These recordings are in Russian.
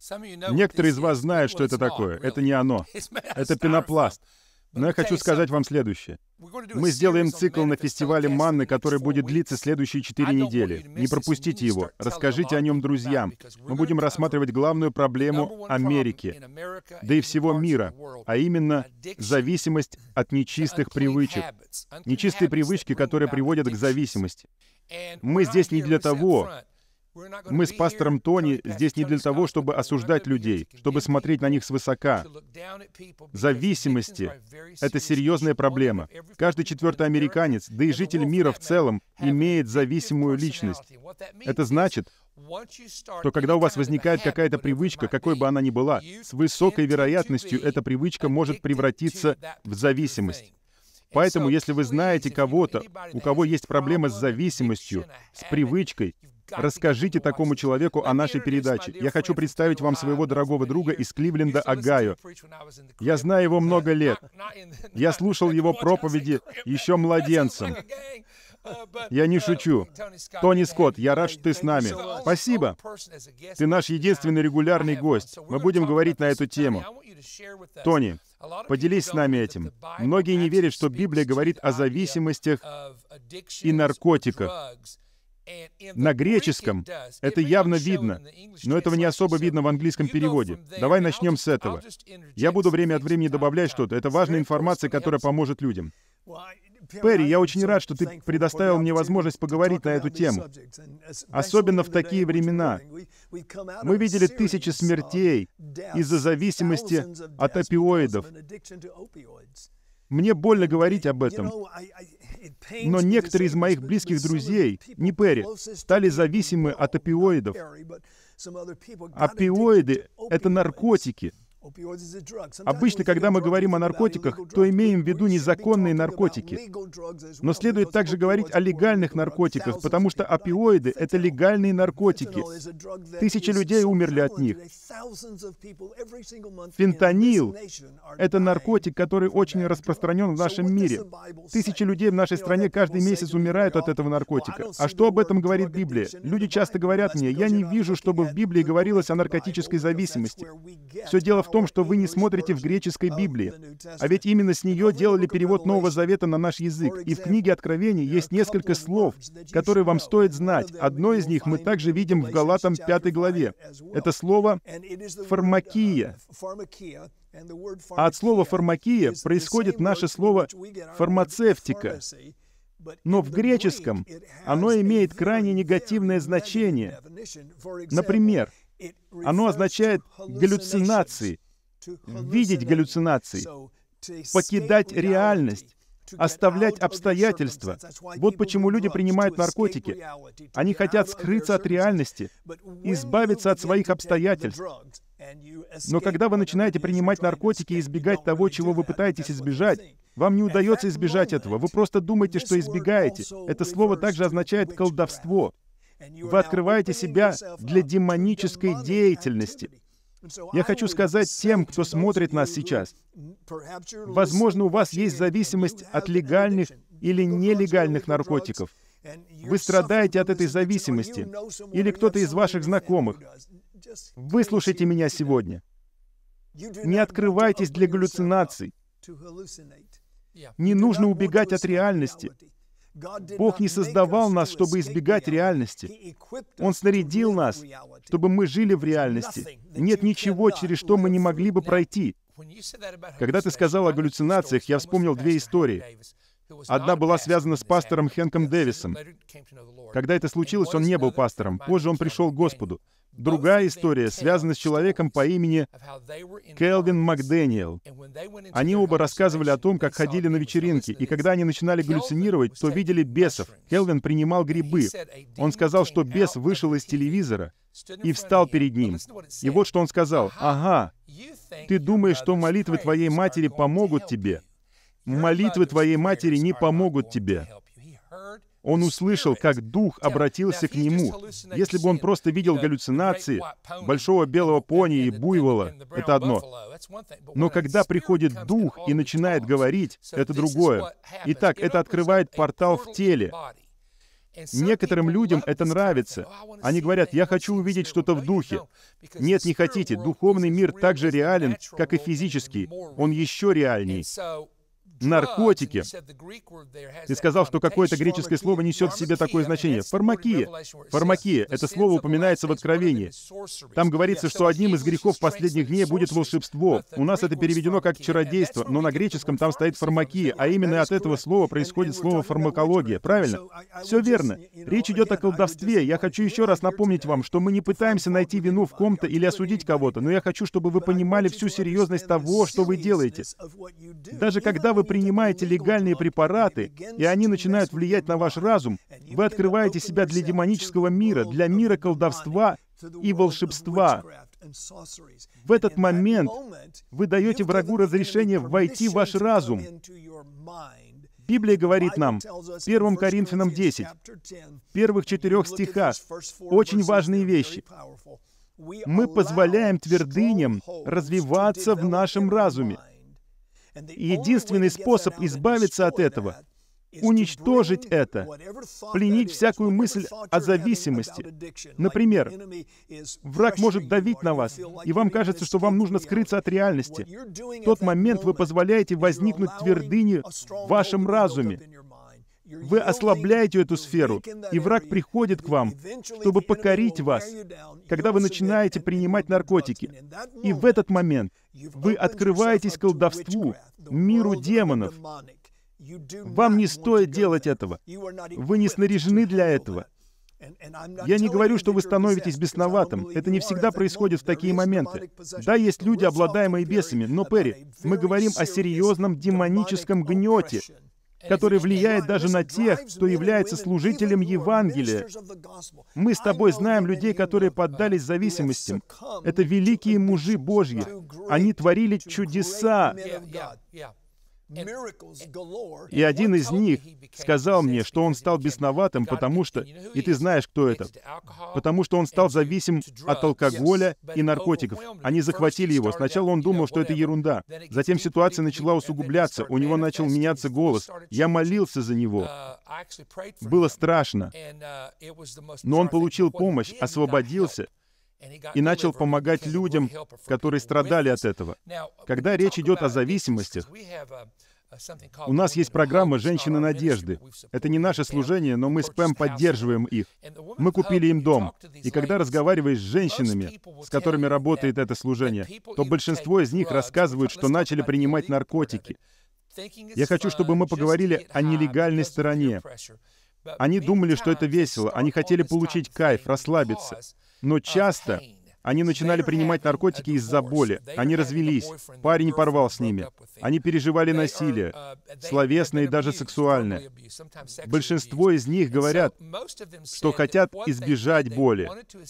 Некоторые из вас знают, что это такое. Это не оно. Это пенопласт. Но я хочу сказать вам следующее. Мы сделаем цикл на фестивале манны, который будет длиться следующие 4 недели. Не пропустите его. Расскажите о нем друзьям. Мы будем рассматривать главную проблему Америки, да и всего мира, а именно зависимость от нечистых привычек. Нечистые привычки, которые приводят к зависимости. Мы здесь не для того, мы с пастором Тони здесь не для того, чтобы осуждать людей, чтобы смотреть на них свысока. Зависимости — это серьезная проблема. Каждый 4-й американец, да и житель мира в целом, имеет зависимую личность. Это значит, что когда у вас возникает какая-то привычка, какой бы она ни была, с высокой вероятностью эта привычка может превратиться в зависимость. Поэтому, если вы знаете кого-то, у кого есть проблемы с зависимостью, с привычкой, расскажите такому человеку о нашей передаче. Я хочу представить вам своего дорогого друга из Кливленда, Огайо. Я знаю его много лет. Я слушал его проповеди еще младенцем. Я не шучу. Тони Скотт, я рад, что ты с нами. Спасибо. Ты наш единственный регулярный гость. Мы будем говорить на эту тему. Тони, поделись с нами этим. Многие не верят, что Библия говорит о зависимостях и наркотиках. На греческом это явно видно, но этого не особо видно в английском переводе. Давай начнем с этого. Я буду время от времени добавлять что-то. Это важная информация, которая поможет людям. Перри, я очень рад, что ты предоставил мне возможность поговорить на эту тему. Особенно в такие времена. Мы видели тысячи смертей из-за зависимости от опиоидов. Мне больно говорить об этом. Но некоторые из моих близких друзей, не Перри, стали зависимы от опиоидов. Опиоиды — это наркотики. Обычно, когда мы говорим о наркотиках, то имеем в виду незаконные наркотики. Но следует также говорить о легальных наркотиках, потому что опиоиды — это легальные наркотики. Тысячи людей умерли от них. Фентанил — это наркотик, который очень распространен в нашем мире. Тысячи людей в нашей стране каждый месяц умирают от этого наркотика. А что об этом говорит Библия? Люди часто говорят мне: «Я не вижу, чтобы в Библии говорилось о наркотической зависимости». Все дело в том, что вы не смотрите в греческой Библии. А ведь именно с нее делали перевод Нового Завета на наш язык. И в книге Откровений есть несколько слов, которые вам стоит знать. Одно из них мы также видим в Галатам 5 главе. Это слово «фармакия». А от слова «фармакия» происходит наше слово «фармацевтика». Но в греческом оно имеет крайне негативное значение. Например, оно означает галлюцинации, видеть галлюцинации, покидать реальность, оставлять обстоятельства. Вот почему люди принимают наркотики. Они хотят скрыться от реальности, избавиться от своих обстоятельств. Но когда вы начинаете принимать наркотики и избегать того, чего вы пытаетесь избежать, вам не удается избежать этого. Вы просто думаете, что избегаете. Это слово также означает колдовство. Вы открываете себя для демонической деятельности. Я хочу сказать тем, кто смотрит нас сейчас. Возможно, у вас есть зависимость от легальных или нелегальных наркотиков. Вы страдаете от этой зависимости. Или кто-то из ваших знакомых. Выслушайте меня сегодня. Не открывайтесь для галлюцинаций. Не нужно убегать от реальности. Бог не создавал нас, чтобы избегать реальности. Он снарядил нас, чтобы мы жили в реальности. Нет ничего, через что мы не могли бы пройти. Когда ты сказал о галлюцинациях, я вспомнил 2 истории. Одна была связана с пастором Хэнком Дэвисом. Когда это случилось, он не был пастором. Позже он пришел к Господу. Другая история связана с человеком по имени Келвин Макдэниел. Они оба рассказывали о том, как ходили на вечеринки, и когда они начинали галлюцинировать, то видели бесов. Келвин принимал грибы. Он сказал, что бес вышел из телевизора и встал перед ним. И вот что он сказал: «Ага, ты думаешь, что молитвы твоей матери помогут тебе? Молитвы твоей матери не помогут тебе». Он услышал, как дух обратился к нему. Если бы он просто видел галлюцинации большого белого пони и буйвола, это одно. Но когда приходит дух и начинает говорить, это другое. Итак, это открывает портал в теле. Некоторым людям это нравится. Они говорят, я хочу увидеть что-то в духе. Нет, не хотите. Духовный мир так же реален, как и физический. Он еще реальней. Наркотики. Ты сказал, что какое-то греческое слово несет в себе такое значение. Фармакия. Фармакия. Это слово упоминается в Откровении. Там говорится, что одним из грехов последних дней будет волшебство. У нас это переведено как чародейство, но на греческом там стоит фармакия, а именно от этого слова происходит слово фармакология. Правильно? Все верно. Речь идет о колдовстве. Я хочу еще раз напомнить вам, что мы не пытаемся найти вину в ком-то или осудить кого-то, но я хочу, чтобы вы понимали всю серьезность того, что вы делаете. Даже когда вы принимаете легальные препараты, и они начинают влиять на ваш разум, вы открываете себя для демонического мира, для мира колдовства и волшебства. В этот момент вы даете врагу разрешение войти в ваш разум. Библия говорит нам, 1 Коринфянам 10, в первых 4 стихах, очень важные вещи. Мы позволяем твердыням развиваться в нашем разуме. Единственный способ избавиться от этого — уничтожить это, пленить всякую мысль о зависимости. Например, враг может давить на вас, и вам кажется, что вам нужно скрыться от реальности. В тот момент вы позволяете возникнуть твердыне в вашем разуме. Вы ослабляете эту сферу, и враг приходит к вам, чтобы покорить вас, когда вы начинаете принимать наркотики. И в этот момент вы открываетесь колдовству, миру демонов. Вам не стоит делать этого. Вы не снаряжены для этого. Я не говорю, что вы становитесь бесноватым. Это не всегда происходит в такие моменты. Да, есть люди, обладаемые бесами, но, Перри, мы говорим о серьезном демоническом гнете, который влияет даже на тех, кто является служителем Евангелия. Мы с тобой знаем людей, которые поддались зависимостям. Это великие мужи Божьи. Они творили чудеса. И один из них сказал мне, что он стал бесноватым, потому что... И ты знаешь, кто это. Потому что он стал зависим от алкоголя и наркотиков. Они захватили его. Сначала он думал, что это ерунда. Затем ситуация начала усугубляться. У него начал меняться голос. Я молился за него. Было страшно. Но он получил помощь, освободился и начал помогать людям, которые страдали от этого. Когда речь идет о зависимостях, у нас есть программа «Женщины надежды». Это не наше служение, но мы с Пэм поддерживаем их. Мы купили им дом. И когда разговариваешь с женщинами, с которыми работает это служение, то большинство из них рассказывают, что начали принимать наркотики. Я хочу, чтобы мы поговорили о нелегальной стороне. Они думали, что это весело. Они хотели получить кайф, расслабиться. Но часто они начинали принимать наркотики из-за боли. Они развелись. Парень порвал с ними. Они переживали насилие, словесное и даже сексуальное. Большинство из них говорят, что хотят избежать боли.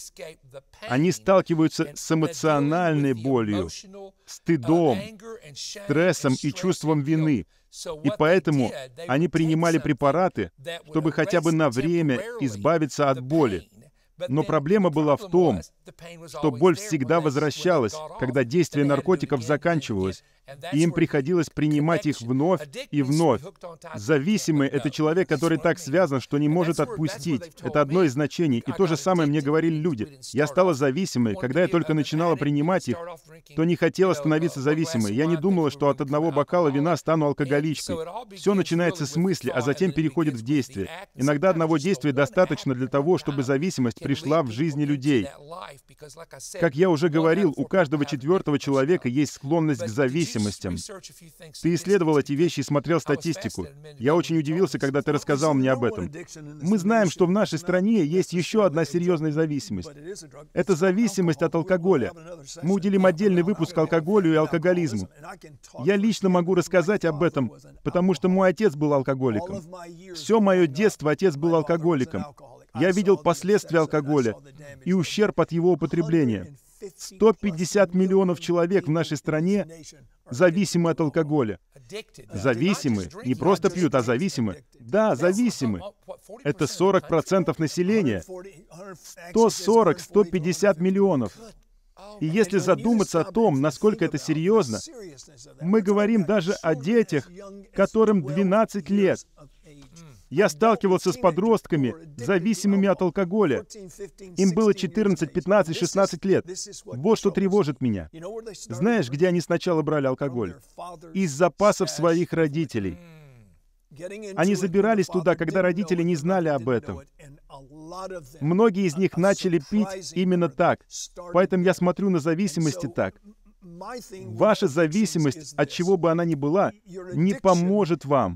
Они сталкиваются с эмоциональной болью, стыдом, стрессом и чувством вины. И поэтому они принимали препараты, чтобы хотя бы на время избавиться от боли. Но проблема была в том, что боль всегда возвращалась, когда действие наркотиков заканчивалось, и им приходилось принимать их вновь и вновь. Зависимый — это человек, который так связан, что не может отпустить. Это одно из значений. И то же самое мне говорили люди. Я стала зависимой. Когда я только начинала принимать их, то не хотела становиться зависимой. Я не думала, что от одного бокала вина стану алкоголичкой. Все начинается с мысли, а затем переходит в действие. Иногда одного действия достаточно для того, чтобы зависимость пришла в жизни людей. Как я уже говорил, у каждого 4-го человека есть склонность к зависимости. Ты исследовал эти вещи и смотрел статистику. Я очень удивился, когда ты рассказал мне об этом. Мы знаем, что в нашей стране есть еще одна серьезная зависимость. Это зависимость от алкоголя. Мы уделим отдельный выпуск алкоголю и алкоголизму. Я лично могу рассказать об этом, потому что мой отец был алкоголиком. Все мое детство отец был алкоголиком. Я видел последствия алкоголя и ущерб от его употребления. 150 миллионов человек в нашей стране зависимы от алкоголя. Зависимы. Не просто пьют, а зависимы. Да, зависимы. Это 40% населения. 140-150 миллионов. И если задуматься о том, насколько это серьезно, мы говорим даже о детях, которым 12 лет. Я сталкивался с подростками, зависимыми от алкоголя. Им было 14, 15, 16 лет. Вот что тревожит меня. Знаешь, где они сначала брали алкоголь? Из запасов своих родителей. Они забирались туда, когда родители не знали об этом. Многие из них начали пить именно так. Поэтому я смотрю на зависимости так. Ваша зависимость, от чего бы она ни была, не поможет вам.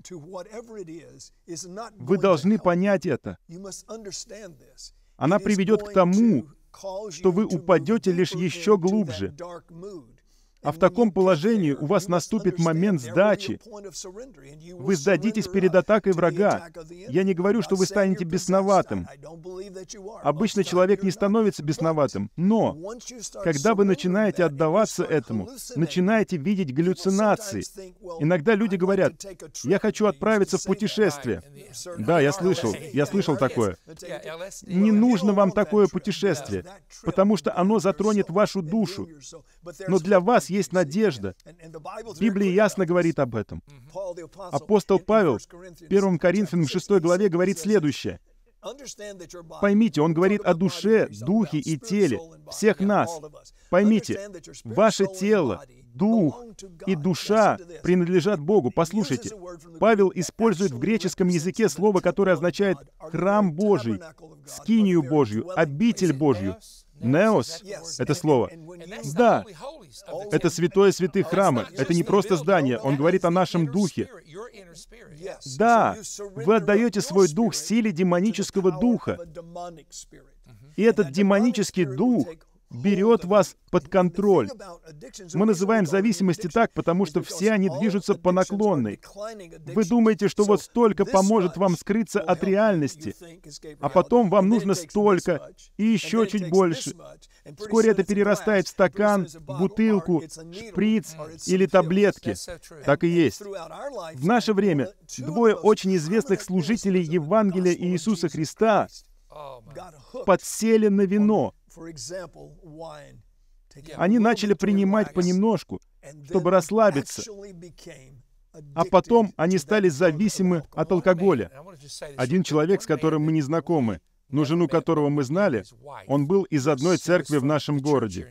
Вы должны понять это. Она приведет к тому, что вы упадете лишь еще глубже. А в таком положении у вас наступит момент сдачи. Вы сдадитесь перед атакой врага. Я не говорю, что вы станете бесноватым. Обычно человек не становится бесноватым. Но, когда вы начинаете отдаваться этому, начинаете видеть галлюцинации. Иногда люди говорят: «Я хочу отправиться в путешествие». Да, я слышал такое. Не нужно вам такое путешествие, потому что оно затронет вашу душу. Но для вас есть надежда. Библия ясно говорит об этом. Апостол Павел в 1 Коринфянам 6 главе говорит следующее. Поймите, он говорит о душе, духе и теле всех нас. Поймите, ваше тело, дух и душа принадлежат Богу. Послушайте, Павел использует в греческом языке слово, которое означает «храм Божий», «скинию Божью», «обитель Божью». «Неос» — это слово. Да, это святое святых храма. Это не просто здание. Он говорит о нашем духе. Да, вы отдаете свой дух силе демонического духа. И этот демонический дух берет вас под контроль. Мы называем зависимости так, потому что все они движутся по наклонной. Вы думаете, что вот столько поможет вам скрыться от реальности, а потом вам нужно столько и еще чуть больше. Вскоре это перерастает в стакан, бутылку, шприц или таблетки. Так и есть. В наше время двое очень известных служителей Евангелия Иисуса Христа подсели на вино. Они начали принимать понемножку, чтобы расслабиться, а потом они стали зависимы от алкоголя. Один человек, с которым мы не знакомы, но жену которого мы знали, он был из одной церкви в нашем городе.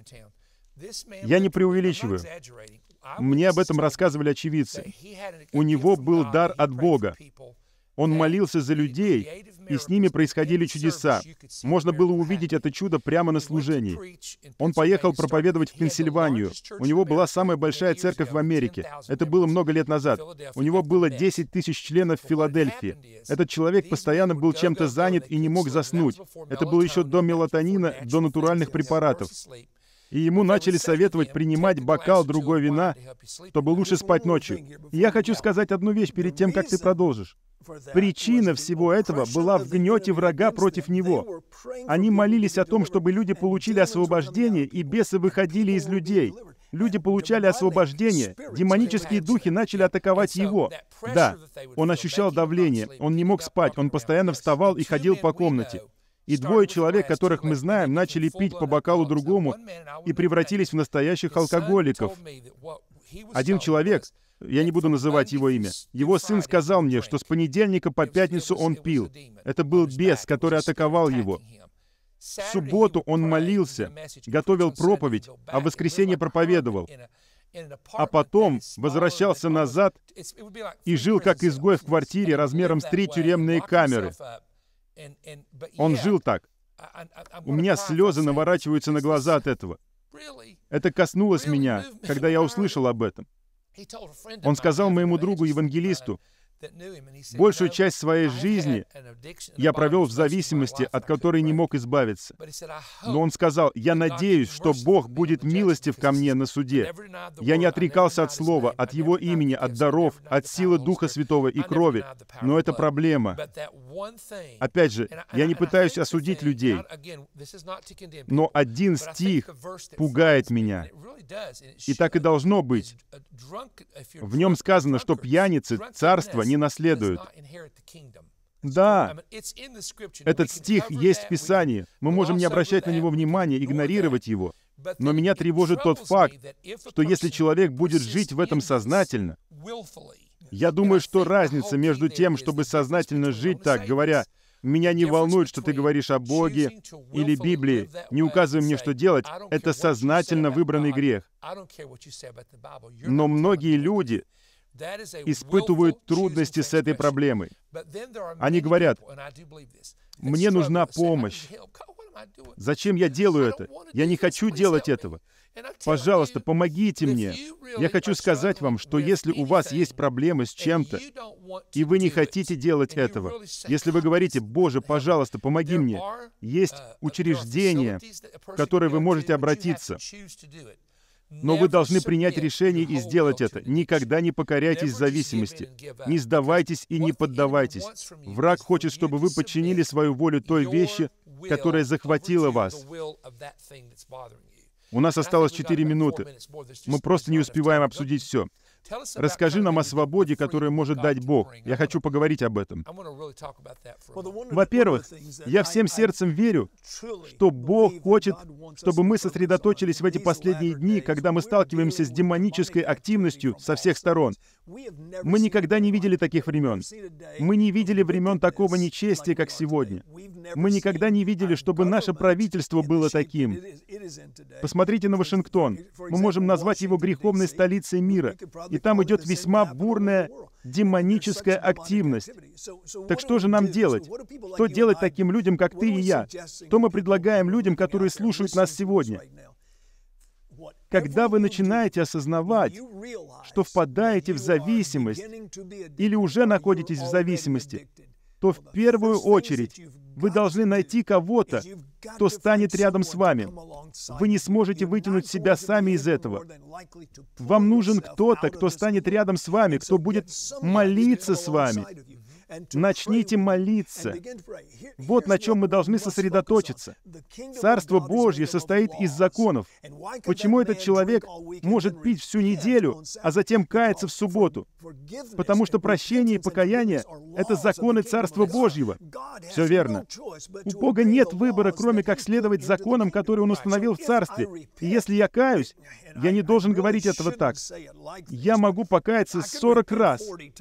Я не преувеличиваю. Мне об этом рассказывали очевидцы. У него был дар от Бога. Он молился за людей, и с ними происходили чудеса. Можно было увидеть это чудо прямо на служении. Он поехал проповедовать в Пенсильванию. У него была самая большая церковь в Америке. Это было много лет назад. У него было 10 тысяч членов в Филадельфии. Этот человек постоянно был чем-то занят и не мог заснуть. Это было еще до мелатонина, до натуральных препаратов. И ему начали советовать принимать бокал другой вина, чтобы лучше спать ночью. И я хочу сказать одну вещь перед тем, как ты продолжишь. Причина всего этого была в гнете врага против него. Они молились о том, чтобы люди получили освобождение, и бесы выходили из людей. Люди получали освобождение, демонические духи начали атаковать его. Да, он ощущал давление, он не мог спать, он постоянно вставал и ходил по комнате. И двое человек, которых мы знаем, начали пить по бокалу другому и превратились в настоящих алкоголиков. Один человек, я не буду называть его имя, его сын сказал мне, что с понедельника по пятницу он пил. Это был бес, который атаковал его. В субботу он молился, готовил проповедь, а в воскресенье проповедовал. А потом возвращался назад и жил как изгой в квартире размером с 3 тюремные камеры. Он жил так. У меня слезы наворачиваются на глаза от этого. Это коснулось меня, когда я услышал об этом. Он сказал моему другу-евангелисту: большую часть своей жизни я провел в зависимости, от которой не мог избавиться. Но он сказал: я надеюсь, что Бог будет милостив ко мне на суде. Я не отрекался от Слова, от Его имени, от даров, от силы Духа Святого и крови. Но это проблема. Опять же, я не пытаюсь осудить людей, но один стих пугает меня. И так и должно быть. В нем сказано, что пьяницы царство не наследуют. Да, этот стих есть в Писании. Мы можем не обращать на него внимания, игнорировать его. Но меня тревожит тот факт, что если человек будет жить в этом сознательно, Я думаю, что разница между тем, чтобы сознательно жить так, говоря, «Меня не волнует, что ты говоришь о Боге или Библии, не указывай мне, что делать», это сознательно выбранный грех. Но многие люди испытывают трудности с этой проблемой. Они говорят, «Мне нужна помощь. Зачем я делаю это? Я не хочу делать этого. Пожалуйста, помогите мне». Я хочу сказать вам, что если у вас есть проблемы с чем-то, и вы не хотите делать этого, если вы говорите, «Боже, пожалуйста, помоги мне», есть учреждения, в которые вы можете обратиться. Но вы должны принять решение и сделать это. Никогда не покоряйтесь зависимости. Не сдавайтесь и не поддавайтесь. Враг хочет, чтобы вы подчинили свою волю той вещи, которая захватила вас. У нас осталось 4 минуты. Мы просто не успеваем обсудить все. Расскажи нам о свободе, которую может дать Бог. Я хочу поговорить об этом. Во-первых, я всем сердцем верю, что Бог хочет, чтобы мы сосредоточились в эти последние дни, когда мы сталкиваемся с демонической активностью со всех сторон. Мы никогда не видели таких времен. Мы не видели времен такого нечестия, как сегодня. Мы никогда не видели, чтобы наше правительство было таким. Посмотрите на Вашингтон. Мы можем назвать его греховной столицей мира. И там идет весьма бурная демоническая активность. Так что же нам делать? Что делать таким людям, как ты и я? Что мы предлагаем людям, которые слушают нас сегодня? Когда вы начинаете осознавать, что впадаете в зависимость или уже находитесь в зависимости, то в первую очередь вы должны найти кого-то, кто станет рядом с вами. Вы не сможете вытянуть себя сами из этого. Вам нужен кто-то, кто станет рядом с вами, кто будет молиться с вами. Начните молиться. Вот на чем мы должны сосредоточиться. Царство Божье состоит из законов. Почему этот человек может пить всю неделю, а затем каяться в субботу? Потому что прощение и покаяние — это законы Царства Божьего. Все верно. У Бога нет выбора, кроме как следовать законам, которые Он установил в Царстве. И если я каюсь, я не должен говорить этого так. Я могу покаяться 40 раз.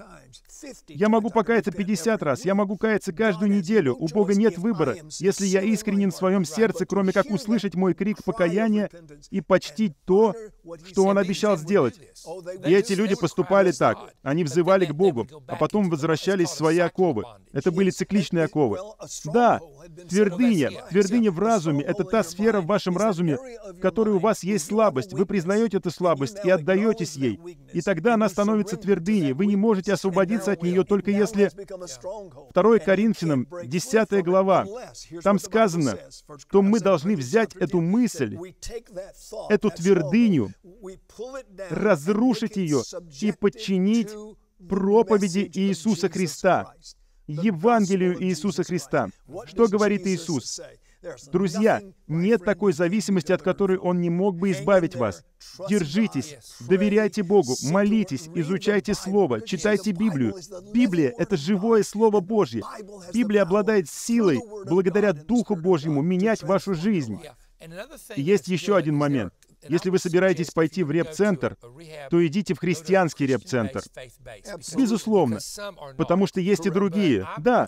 Я могу покаяться 50 раз. Я могу каяться каждую неделю. У Бога нет выбора, если я искренен в своем сердце, кроме как услышать мой крик покаяния и почтить то, что Он обещал сделать. И эти люди поступали так. Они взывали к Богу, а потом возвращались в свои оковы. Это были цикличные оковы. Да, твердыня в разуме — это та сфера в вашем разуме, в которой у вас есть слабость. Вы признаете эту слабость и отдаетесь ей. И тогда она становится твердыней. Вы не можете освободиться от нее, только если... 2 Коринфянам, 10 глава. Там сказано, что мы должны взять эту мысль, эту твердыню, разрушить ее и подчинить проповеди Иисуса Христа, Евангелию Иисуса Христа. Что говорит Иисус? Друзья, нет такой зависимости, от которой Он не мог бы избавить вас. Держитесь, доверяйте Богу, молитесь, изучайте Слово, читайте Библию. Библия — это живое Слово Божье. Библия обладает силой, благодаря Духу Божьему, менять вашу жизнь. И есть еще один момент. Если вы собираетесь пойти в реп-центр, то идите в христианский реп-центр. Безусловно. Потому что есть и другие. Да.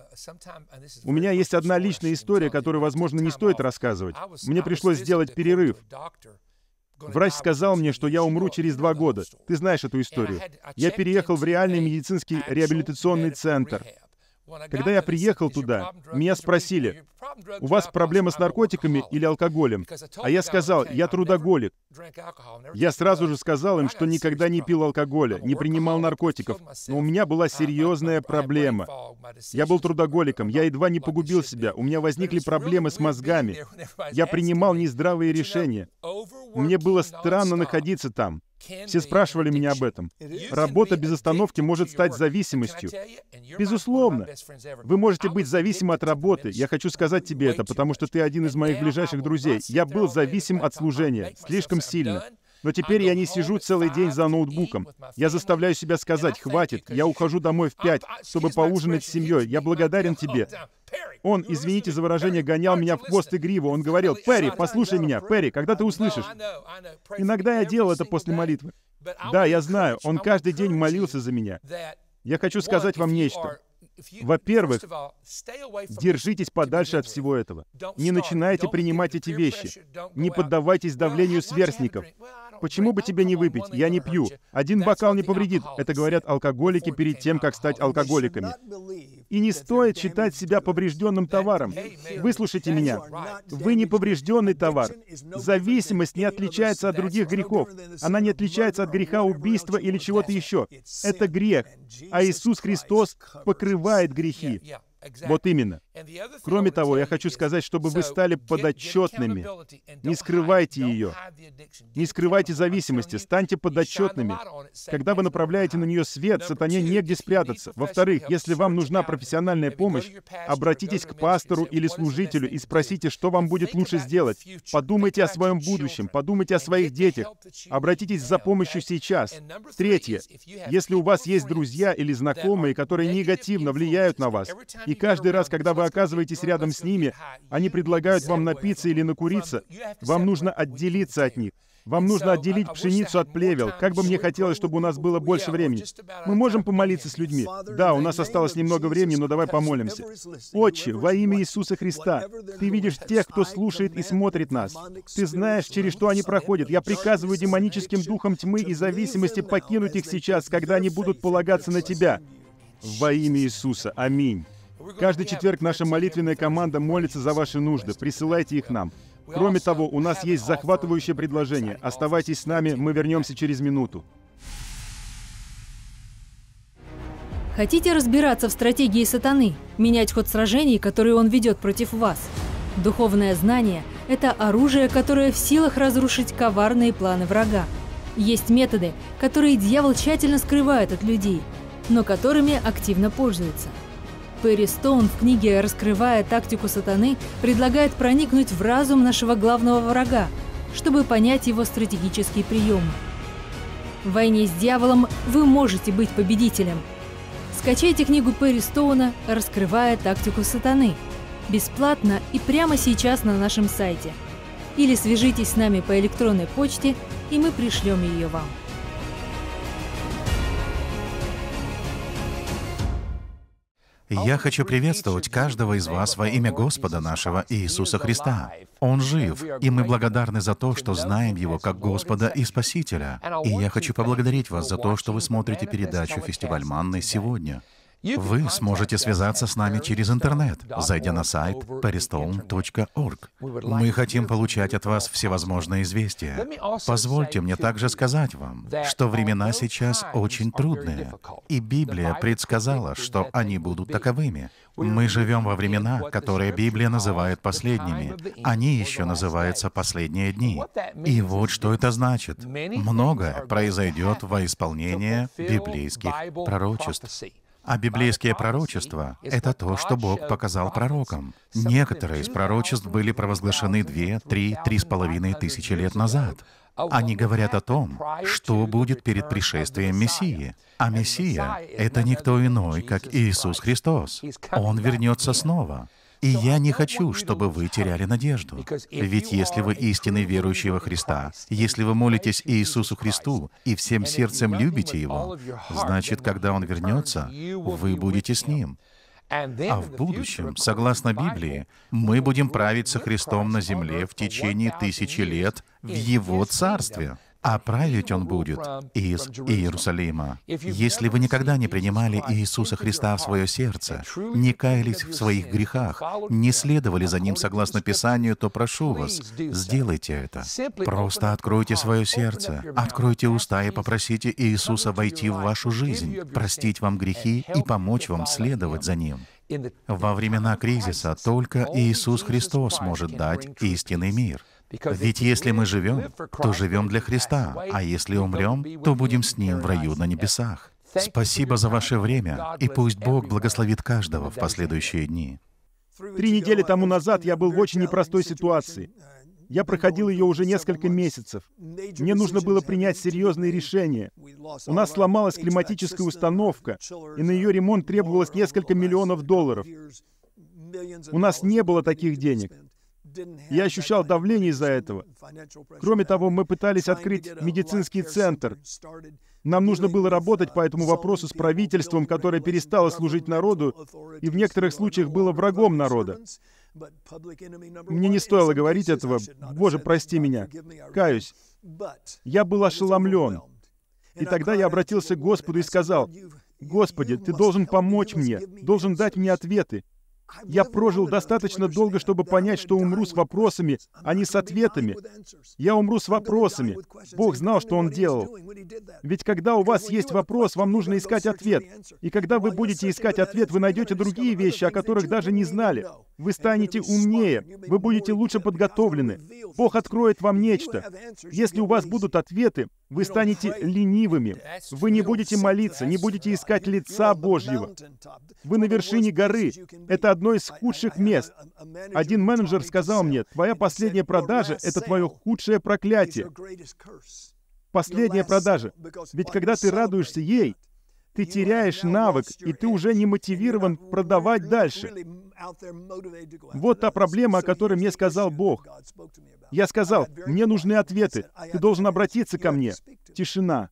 У меня есть одна личная история, которую, возможно, не стоит рассказывать. Мне пришлось сделать перерыв. Врач сказал мне, что я умру через 2 года. Ты знаешь эту историю. Я переехал в реальный медицинский реабилитационный центр. Когда я приехал туда, меня спросили, «У вас проблемы с наркотиками или алкоголем?» А я сказал, «Я трудоголик». Я сразу же сказал им, что никогда не пил алкоголя, не принимал наркотиков, но у меня была серьезная проблема. Я был трудоголиком, я едва не погубил себя, у меня возникли проблемы с мозгами. Я принимал нездравые решения. Мне было странно находиться там. Все спрашивали меня об этом. Работа без остановки может стать зависимостью. Безусловно. Вы можете быть зависимы от работы. Я хочу сказать тебе это, потому что ты один из моих ближайших друзей. Я был зависим от служения. Слишком сильно. Но теперь я не сижу целый день за ноутбуком. Я заставляю себя сказать, «Хватит, я ухожу домой в 5, чтобы поужинать с семьей. Я благодарен тебе». Он, извините за выражение, гонял меня в хвост и гриву. Он говорил, «Перри, послушай меня, Перри, когда ты услышишь?» Иногда я делал это после молитвы. Да, я знаю, он каждый день молился за меня. Я хочу сказать вам нечто. Во-первых, держитесь подальше от всего этого. Не начинайте принимать эти вещи. Не поддавайтесь давлению сверстников. Почему бы тебе не выпить? Я не пью. Один бокал не повредит. Это говорят алкоголики перед тем, как стать алкоголиками. И не стоит считать себя поврежденным товаром. Выслушайте меня. Вы не поврежденный товар. Зависимость не отличается от других грехов. Она не отличается от греха убийства или чего-то еще. Это грех. А Иисус Христос покрывает грехи. Вот именно. Кроме того, я хочу сказать, чтобы вы стали подотчетными. Не скрывайте ее. Не скрывайте зависимости, станьте подотчетными. Когда вы направляете на нее свет, сатане негде спрятаться. Во-вторых, если вам нужна профессиональная помощь, обратитесь к пастору или служителю и спросите, что вам будет лучше сделать. Подумайте о своем будущем, подумайте о своих детях. Обратитесь за помощью сейчас. Третье. Если у вас есть друзья или знакомые, которые негативно влияют на вас, и каждый раз, когда вы оказываетесь рядом с ними, они предлагают вам напиться или накуриться, вам нужно отделиться от них. Вам нужно отделить пшеницу от плевел. Как бы мне хотелось, чтобы у нас было больше времени. Мы можем помолиться с людьми. Да, у нас осталось немного времени, но давай помолимся. Отче, во имя Иисуса Христа, Ты видишь тех, кто слушает и смотрит нас. Ты знаешь, через что они проходят. Я приказываю демоническим духам тьмы и зависимости покинуть их сейчас, когда они будут полагаться на Тебя. Во имя Иисуса. Аминь. Каждый четверг наша молитвенная команда молится за ваши нужды. Присылайте их нам. Кроме того, у нас есть захватывающее предложение. Оставайтесь с нами, мы вернемся через минуту. Хотите разбираться в стратегии сатаны, менять ход сражений, которые он ведет против вас? Духовное знание – это оружие, которое в силах разрушить коварные планы врага. Есть методы, которые дьявол тщательно скрывает от людей, но которыми активно пользуется. Перри Стоун в книге «Раскрывая тактику сатаны» предлагает проникнуть в разум нашего главного врага, чтобы понять его стратегические приемы. В войне с дьяволом вы можете быть победителем. Скачайте книгу Перри Стоуна «Раскрывая тактику сатаны» бесплатно и прямо сейчас на нашем сайте. Или свяжитесь с нами по электронной почте, и мы пришлем ее вам. Я хочу приветствовать каждого из вас во имя Господа нашего Иисуса Христа. Он жив, и мы благодарны за то, что знаем Его как Господа и Спасителя. И я хочу поблагодарить вас за то, что вы смотрите передачу «Фестиваль Манны» сегодня. Вы сможете связаться с нами через интернет, зайдя на сайт perrystone.org. Мы хотим получать от вас всевозможные известия. Позвольте мне также сказать вам, что времена сейчас очень трудные, и Библия предсказала, что они будут таковыми. Мы живем во времена, которые Библия называет последними. Они еще называются «последние дни». И вот что это значит. Многое произойдет во исполнение библейских пророчеств. А библейские пророчества — это то, что Бог показал пророкам. Некоторые из пророчеств были провозглашены 2, 3, 3,5 тысячи лет назад. Они говорят о том, что будет перед пришествием Мессии. А Мессия — это никто иной, как Иисус Христос. Он вернется снова. И я не хочу, чтобы вы теряли надежду. Ведь если вы истинный верующий во Христа, если вы молитесь Иисусу Христу и всем сердцем любите Его, значит, когда Он вернется, вы будете с Ним. А в будущем, согласно Библии, мы будем править со Христом на земле в течение 1000 лет в Его Царстве. А править Он будет из Иерусалима. Если вы никогда не принимали Иисуса Христа в свое сердце, не каялись в своих грехах, не следовали за Ним согласно Писанию, то прошу вас, сделайте это. Просто откройте свое сердце, откройте уста и попросите Иисуса войти в вашу жизнь, простить вам грехи и помочь вам следовать за Ним. Во времена кризиса только Иисус Христос может дать истинный мир. Ведь если мы живем, то живем для Христа, а если умрем, то будем с Ним в раю на небесах. Спасибо за ваше время, и пусть Бог благословит каждого в последующие дни. 3 недели тому назад я был в очень непростой ситуации. Я проходил ее уже несколько месяцев. Мне нужно было принять серьезные решения. У нас сломалась климатическая установка, и на ее ремонт требовалось несколько миллионов долларов. У нас не было таких денег. Я ощущал давление из-за этого. Кроме того, мы пытались открыть медицинский центр. Нам нужно было работать по этому вопросу с правительством, которое перестало служить народу и в некоторых случаях было врагом народа. Мне не стоило говорить этого. Боже, прости меня. Каюсь. Я был ошеломлен. И тогда я обратился к Господу и сказал: «Господи, Ты должен помочь мне, должен дать мне ответы. Я прожил достаточно долго, чтобы понять, что умру с вопросами, а не с ответами. Я умру с вопросами. Бог знал, что Он делал. Ведь когда у вас есть вопрос, вам нужно искать ответ. И когда вы будете искать ответ, вы найдете другие вещи, о которых даже не знали. Вы станете умнее, вы будете лучше подготовлены. Бог откроет вам нечто. Если у вас будут ответы, вы станете ленивыми. Вы не будете молиться, не будете искать лица Божьего. Вы на вершине горы. Это одно из худших мест. Один менеджер сказал мне: «Твоя последняя продажа — это твое худшее проклятие». Последняя продажа. Ведь когда ты радуешься ей, ты теряешь навык, и ты уже не мотивирован продавать дальше. Вот та проблема, о которой мне сказал Бог. Я сказал: «Мне нужны ответы. Ты должен обратиться ко мне». Тишина.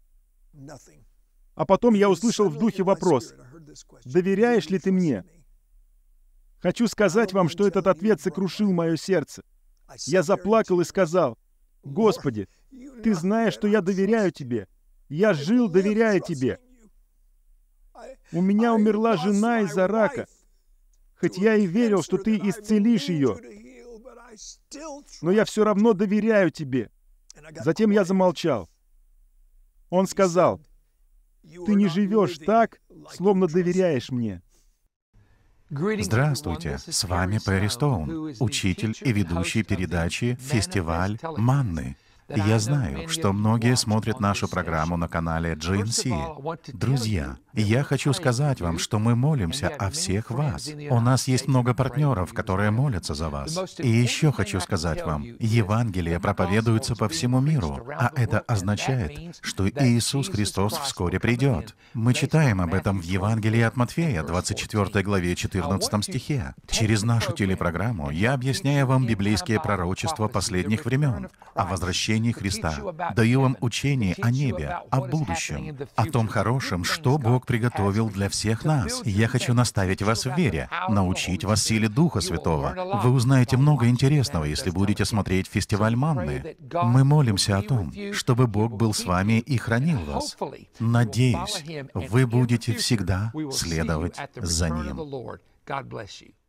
А потом я услышал в духе вопрос: «Доверяешь ли ты мне?» Хочу сказать вам, что этот ответ сокрушил мое сердце. Я заплакал и сказал: «Господи, Ты знаешь, что я доверяю Тебе. Я жил, доверяя Тебе. У меня умерла жена из-за рака. Хоть я и верил, что Ты исцелишь ее, но я все равно доверяю Тебе». Затем я замолчал. Он сказал: «Ты не живешь так, словно доверяешь мне». Здравствуйте, с вами Перри Стоун, учитель и ведущий передачи «Фестиваль Манны». Я знаю, что многие смотрят нашу программу на канале GNC. Друзья, я хочу сказать вам, что мы молимся о всех вас. У нас есть много партнеров, которые молятся за вас. И еще хочу сказать вам, Евангелие проповедуется по всему миру, а это означает, что Иисус Христос вскоре придет. Мы читаем об этом в Евангелии от Матфея, 24 главе, 14 стихе. Через нашу телепрограмму я объясняю вам библейские пророчества последних времен, о возвращении Христа, даю вам учение о небе, о будущем, о том хорошем, что Бог приготовил для всех нас. Я хочу наставить вас в вере, научить вас силе Духа Святого. Вы узнаете много интересного, если будете смотреть «Фестиваль Манны». Мы молимся о том, чтобы Бог был с вами и хранил вас. Надеюсь, вы будете всегда следовать за Ним.